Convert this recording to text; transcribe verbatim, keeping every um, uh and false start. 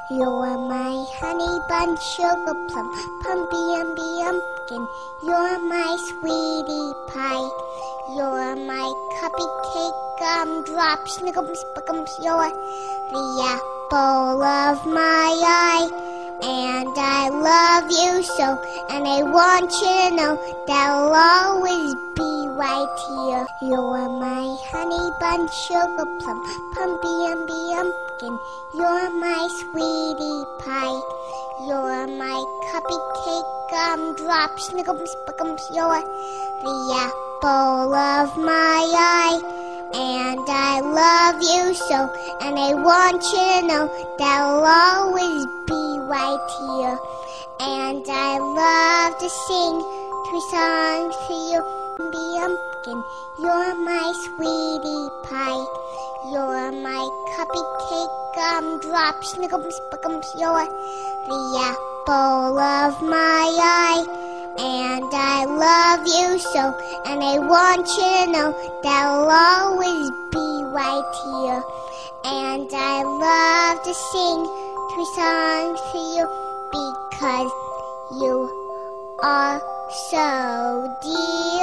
You're my honey bun, sugar plum, pumpy umby umpkin. You're my sweetie pie. You're my cupcake gumdrop, snickums, buckums. You're the apple of my eye. And I love you so, and I want you to know that I'll always be right here. You're my honey bun, sugar plum, pumpy umby umpkin. You're my sweetie pie. You're my cupcake gumdrop, snickums, buckums. You're the apple of my eye. And I love you so, and I want you to know that I'll always be right here. And I love to sing three songs to you, Bumpkin. You're my sweetie pie. You're my cupcake gumdrop, snickums, buckums. You're the apple of my eye. And I love you so, and I want you to know that I'll always be right here. And I love to sing three songs to you because you are so dear.